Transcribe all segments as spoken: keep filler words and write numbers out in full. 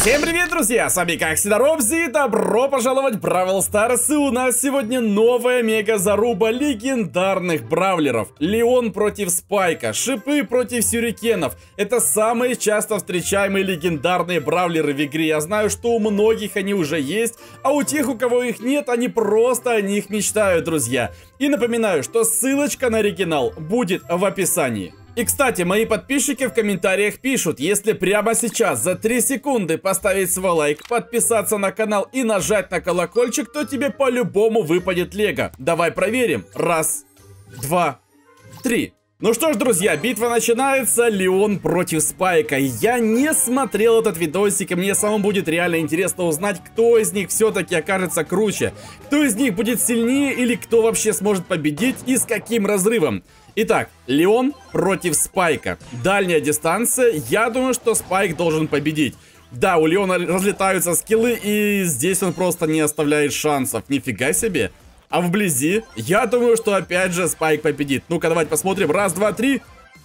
Всем привет, друзья! С вами как всегда Робзи, добро пожаловать в Бравл Старс. И у нас сегодня новая мега-заруба легендарных бравлеров. Леон против Спайка, шипы против сюрикенов. Это самые часто встречаемые легендарные бравлеры в игре. Я знаю, что у многих они уже есть, а у тех, у кого их нет, они просто о них мечтают, друзья. И напоминаю, что ссылочка на оригинал будет в описании. И, кстати, мои подписчики в комментариях пишут, если прямо сейчас за три секунды поставить свой лайк, подписаться на канал и нажать на колокольчик, то тебе по-любому выпадет лего. Давай проверим. Раз, два, три. Ну что ж, друзья, битва начинается. Леон против Спайка. Я не смотрел этот видосик, и мне самому будет реально интересно узнать, кто из них все-таки окажется круче. Кто из них будет сильнее или кто вообще сможет победить и с каким разрывом. Итак, Леон против Спайка. Дальняя дистанция. Я думаю, что Спайк должен победить. Да, у Леона разлетаются скиллы, и здесь он просто не оставляет шансов. Нифига себе. А вблизи, я думаю, что опять же Спайк победит. Ну-ка, давайте посмотрим. Раз, два, три.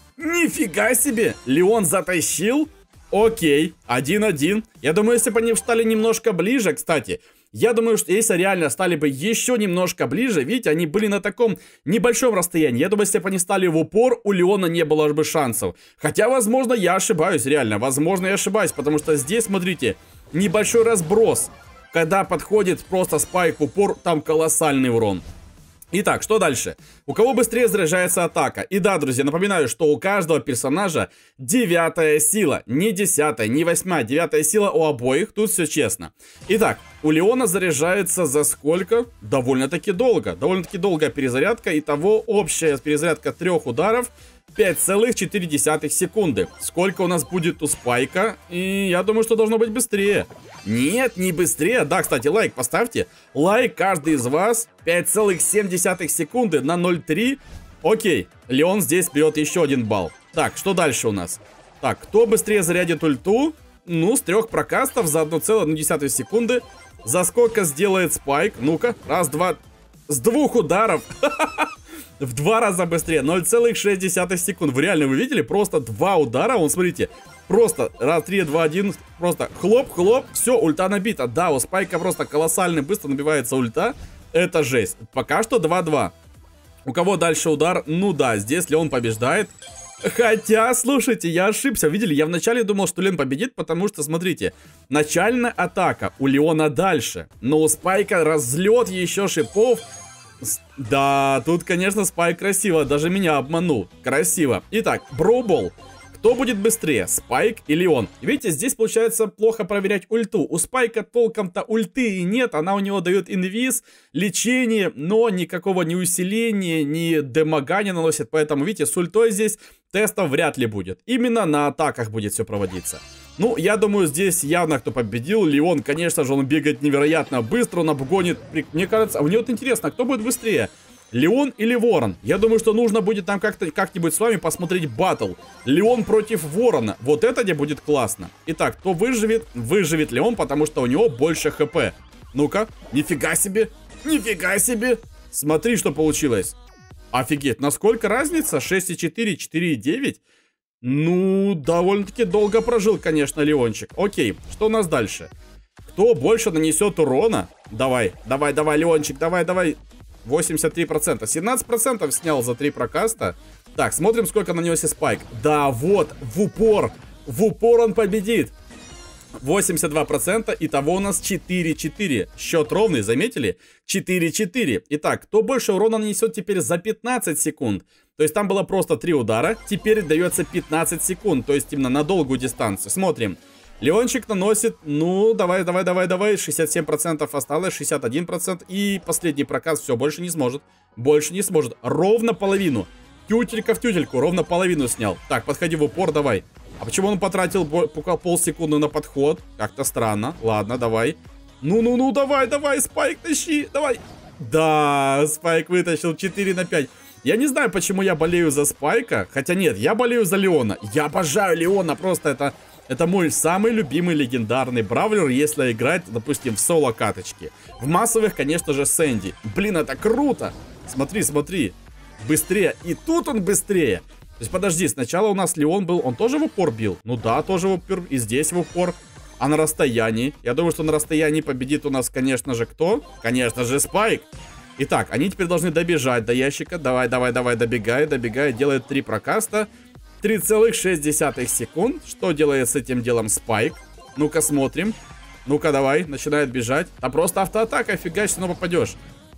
Нифига себе. Леон затащил. Окей, один-один. Я думаю, если бы они встали немножко ближе, кстати... Я думаю, что если реально стали бы еще немножко ближе, видите, они были на таком небольшом расстоянии. Я думаю, если бы они стали в упор, у Леона не было бы шансов. Хотя, возможно, я ошибаюсь, реально. Возможно, я ошибаюсь, потому что здесь, смотрите, небольшой разброс. Когда подходит просто Спайк в упор, там колоссальный урон. Итак, что дальше? У кого быстрее заряжается атака? И да, друзья, напоминаю, что у каждого персонажа девятая сила. Не десятая, не восьмая, девятая сила у обоих. Тут все честно. Итак, у Леона заряжается за сколько? Довольно-таки долго. Довольно-таки долгая перезарядка. Итого общая перезарядка трех ударов пять целых четыре десятых секунды. Сколько у нас будет у Спайка? И я думаю, что должно быть быстрее. Нет, не быстрее. Да, кстати, лайк поставьте. Лайк каждый из вас. пять целых семь десятых секунды на ноль целых три. Окей, Леон здесь берет еще один балл. Так, что дальше у нас? Так, кто быстрее зарядит ульту? Ну, с трех прокастов за одну целую одну десятую секунды. За сколько сделает Спайк? Ну-ка, раз, два. С двух ударов. В два раза быстрее. ноль целых шесть десятых секунд. Вы реально, вы видели? Просто два удара. Вон, смотрите. Просто раз, три, два, один. Просто хлоп-хлоп. Все, ульта набита. Да, у Спайка просто колоссально быстро набивается ульта. Это жесть. Пока что два-два. У кого дальше удар? Ну да, здесь Леон побеждает. Хотя, слушайте, я ошибся. Видели, я вначале думал, что Леон победит, потому что, смотрите, начальная атака у Леона дальше. Но у Спайка разлет еще шипов. Да, тут, конечно, Спайк красиво, даже меня обманул. Красиво. Итак, Броубол. Кто будет быстрее, Спайк или Леон? Видите, здесь получается плохо проверять ульту. У Спайка толком-то ульты и нет. Она у него дает инвиз, лечение, но никакого ни усиления, ни демага не наносит. Поэтому, видите, с ультой здесь тестов вряд ли будет. Именно на атаках будет все проводиться. Ну, я думаю, здесь явно кто победил. Леон, конечно же, он бегает невероятно быстро, он обгонит. Мне кажется, а мне вот интересно, кто будет быстрее? Леон или Ворон? Я думаю, что нужно будет нам как-то как-нибудь с вами посмотреть баттл. Леон против Ворона. Вот это где будет классно. Итак, кто выживет? Выживет Леон, потому что у него больше хп. Ну-ка, нифига себе. Нифига себе. Смотри, что получилось. Офигеть, насколько разница? шесть и четыре, четыре и девять. Ну, довольно-таки долго прожил, конечно, Леончик. Окей, что у нас дальше? Кто больше нанесет урона? Давай, давай, давай, Леончик, давай, давай. восемьдесят три процента. семнадцать процентов снял за три прокаста. Так, смотрим, сколько нанесет Спайк. Да, вот, в упор. В упор он победит. восемьдесят два процента. Итого у нас четыре-четыре. Счет ровный, заметили? четыре-четыре. Итак, кто больше урона нанесет теперь за пятнадцать секунд? То есть там было просто три удара. Теперь дается пятнадцать секунд. То есть именно на долгую дистанцию. Смотрим. Леончик наносит, ну, давай, давай, давай, давай, шестьдесят семь процентов осталось, шестьдесят один процент. И последний проказ, все, больше не сможет. Больше не сможет. Ровно половину. Тютелька в тютельку, ровно половину снял. Так, подходи в упор, давай. А почему он потратил полсекунды на подход? Как-то странно. Ладно, давай. Ну-ну-ну, давай, давай, Спайк, тащи, давай. Да, Спайк вытащил четыре на пять. Я не знаю, почему я болею за Спайка. Хотя нет, я болею за Леона. Я обожаю Леона, просто это... Это мой самый любимый легендарный бравлер, если играть, допустим, в соло-каточке. В массовых, конечно же, Сэнди. Блин, это круто! Смотри, смотри. Быстрее. И тут он быстрее. То есть, подожди, сначала у нас Леон был, он тоже в упор бил? Ну да, тоже в упор. И здесь в упор. А на расстоянии? Я думаю, что на расстоянии победит у нас, конечно же, кто? Конечно же, Спайк. Итак, они теперь должны добежать до ящика. Давай, давай, давай, добегай, добегай. Делает три прокаста. три целых шесть десятых секунд. Что делает с этим делом Спайк? Ну-ка, смотрим. Ну-ка, давай, начинает бежать. А просто автоатака, фигач, снова попадешь.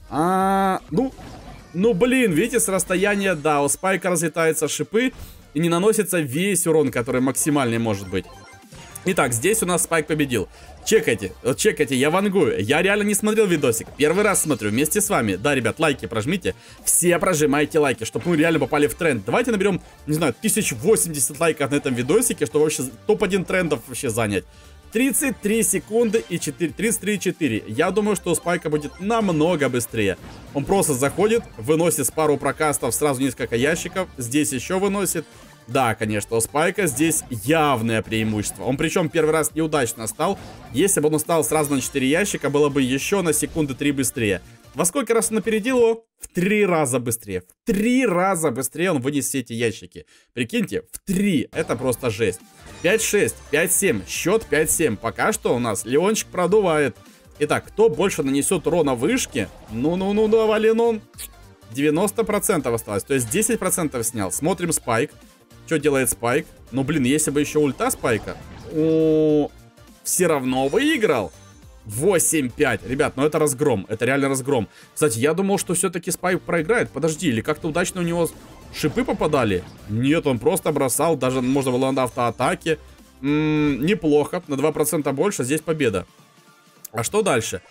А, ну, ну, блин, видите, с расстояния, да, у Спайка разлетаются шипы и не наносится весь урон, который максимальный может быть. Итак, здесь у нас Спайк победил. Чекайте, чекайте, я вангую. Я реально не смотрел видосик. Первый раз смотрю вместе с вами. Да, ребят, лайки прожмите. Все прожимайте лайки, чтобы мы реально попали в тренд. Давайте наберем, не знаю, тысяча восемьдесят лайков на этом видосике, чтобы вообще топ один трендов вообще занять. тридцать три секунды и четыре, тридцать три и четыре. Я думаю, что у Спайка будет намного быстрее. Он просто заходит, выносит с пару прокастов сразу несколько ящиков. Здесь еще выносит. Да, конечно, у Спайка здесь явное преимущество. Он причем первый раз неудачно стал. Если бы он стал сразу на четыре ящика, было бы еще на секунды три быстрее. Во сколько раз он опередил его? В три раза быстрее. В три раза быстрее он вынес все эти ящики. Прикиньте, в три. Это просто жесть. пять шесть, пять семь. Счет пять семь. Пока что у нас Леончик продувает. Итак, кто больше нанесет урона вышки? Ну-ну-ну, давай, Ленон. девяносто процентов осталось. То есть десять процентов снял. Смотрим Спайк. Что делает Спайк? Ну, блин, если бы еще ульта Спайка. О, все равно выиграл. восемь пять. Ребят, ну это разгром. Это реально разгром. Кстати, я думал, что все-таки Спайк проиграет. Подожди, или как-то удачно у него шипы попадали? Нет, он просто бросал. Даже можно было на автоатаке. М-м, неплохо. На два процента больше. Здесь победа. А что дальше?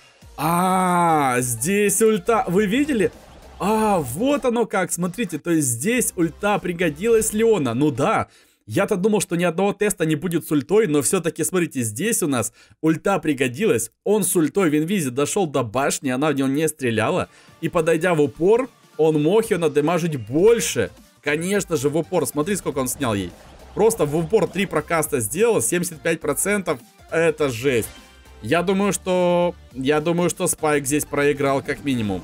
А, здесь ульта. Вы видели? А, вот оно как, смотрите, то есть здесь ульта пригодилась Леона. Ну да, я-то думал, что ни одного теста не будет с ультой, но все-таки, смотрите, здесь у нас ульта пригодилась. Он с ультой в инвизе дошел до башни, она в него не стреляла. И подойдя в упор, он мог ее надэмажить больше. Конечно же, в упор, смотри, сколько он снял ей. Просто в упор три прокаста сделал, семьдесят пять процентов, это жесть. Я думаю, что, я думаю, что Спайк здесь проиграл как минимум.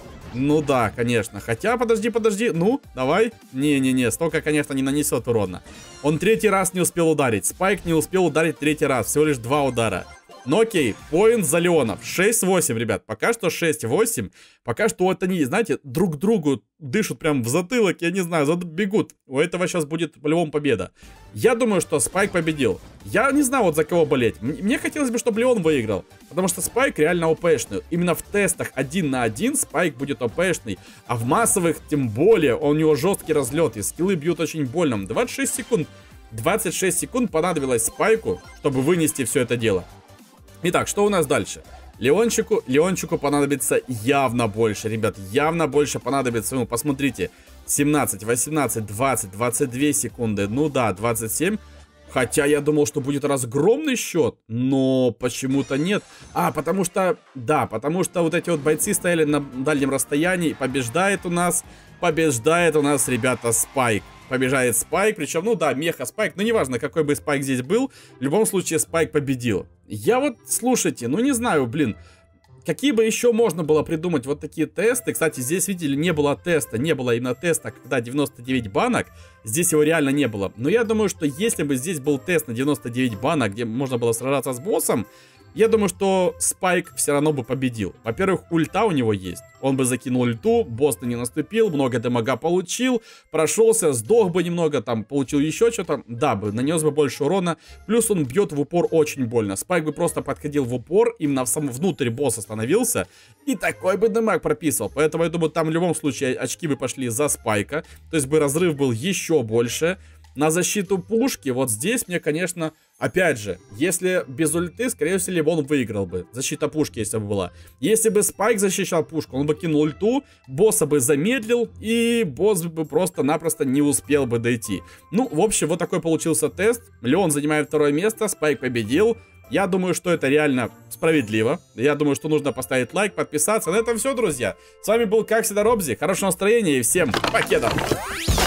Ну да, конечно. Хотя, подожди, подожди. Ну, давай. Не-не-не, столько, конечно, не нанесет урона. Он третий раз не успел ударить. Спайк не успел ударить третий раз. Всего лишь два удара. Ну окей, поинт за Леонов. шесть восемь, ребят. Пока что шесть восемь. Пока что вот они, знаете, друг другу дышат прям в затылок. Я не знаю, бегут. У этого сейчас будет по-любому победа. Я думаю, что Спайк победил. Я не знаю, вот за кого болеть. Мне хотелось бы, чтобы Леон выиграл. Потому что Спайк реально ОПшный. Именно в тестах один на один Спайк будет ОПшный. А в массовых тем более. У него жесткий разлет. И скиллы бьют очень больно. двадцать шесть секунд. двадцать шесть секунд понадобилось Спайку, чтобы вынести все это дело. Итак, что у нас дальше? Леончику, Леончику понадобится явно больше, ребят, явно больше понадобится. Ну, посмотрите, семнадцать, восемнадцать, двадцать, двадцать две секунды, ну да, двадцать семь. Хотя я думал, что будет разгромный счет, но почему-то нет. А, потому что, да, потому что вот эти вот бойцы стояли на дальнем расстоянии. Побеждает у нас, побеждает у нас, ребята, Спайк. Побеждает Спайк, причем, ну да, меха Спайк, но неважно, какой бы Спайк здесь был, в любом случае Спайк победил. Я вот, слушайте, ну не знаю, блин, какие бы еще можно было придумать вот такие тесты. Кстати, здесь, видели, не было теста, не было именно теста, когда девяносто девять банок, здесь его реально не было. Но я думаю, что если бы здесь был тест на девяносто девять банок, где можно было сражаться с боссом, я думаю, что Спайк все равно бы победил. Во-первых, ульта у него есть. Он бы закинул ульту, босс не наступил, много дамага получил, прошелся, сдох бы немного, там, получил еще что-то. Да, бы, нанес бы больше урона. Плюс он бьет в упор очень больно. Спайк бы просто подходил в упор, именно в сам внутрь босса становился, и такой бы дамаг прописывал. Поэтому я думаю, там в любом случае очки бы пошли за Спайка. То есть бы разрыв был еще больше. На защиту пушки, вот здесь мне, конечно, опять же, если без ульты, скорее всего, он выиграл бы. Защита пушки, если бы была. Если бы Спайк защищал пушку, он бы кинул ульту, босса бы замедлил, и босс бы просто-напросто не успел бы дойти. Ну, в общем, вот такой получился тест. Леон занимает второе место, Спайк победил. Я думаю, что это реально справедливо. Я думаю, что нужно поставить лайк, подписаться. На этом все, друзья. С вами был, как всегда, Робзи. Хорошего настроения и всем покедов!